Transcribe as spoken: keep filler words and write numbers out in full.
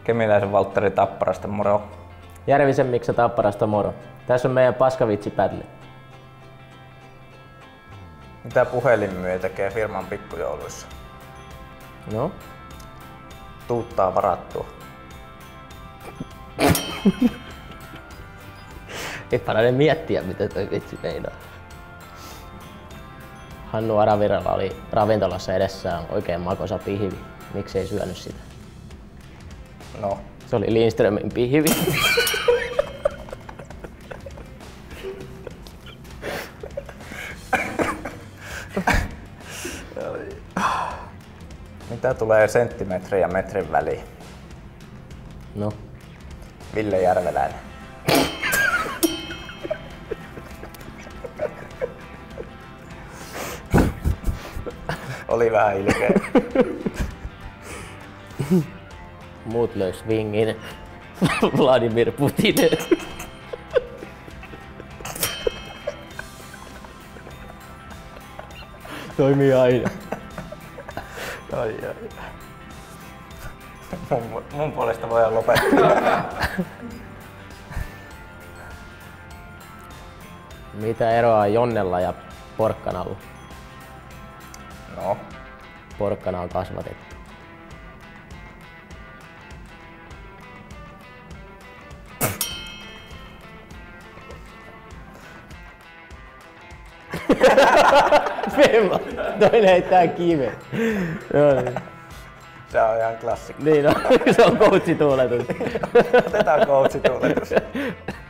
Kemiläisen Valtteri Tapparasta moro. Järvisen Miksa Tapparasta moro. Tässä on meidän paskavitsi-pätli. Mitä puhelinmyyjä tekee firman pikkujouluissa? No? Tuuttaa varattua. Ei parane miettiä, mitä toi vitsi meinaa. Hannu Aravirralla oli ravintolassa edessään oikein makoisa pihvi. Miksi ei syönyt sitä? No. Se oli Lindströmin pihvi. Mitä tulee senttimetrin ja metrin väliin? No? Ville Järveläinen. Oli vähän ilkeä. Muut löi swingin. Vladimir Putin. Toimii aina. Ai, ai. Mun, mun puolesta voidaan lopettaa. Mitä eroa on Jonnella ja porkkanalla? No. Porkkana on kasvatettu. Femma! Toinen heittää kiven. Se on ihan klassikko. Niin on, se on coachituuletus. Otetaan coachituuletus.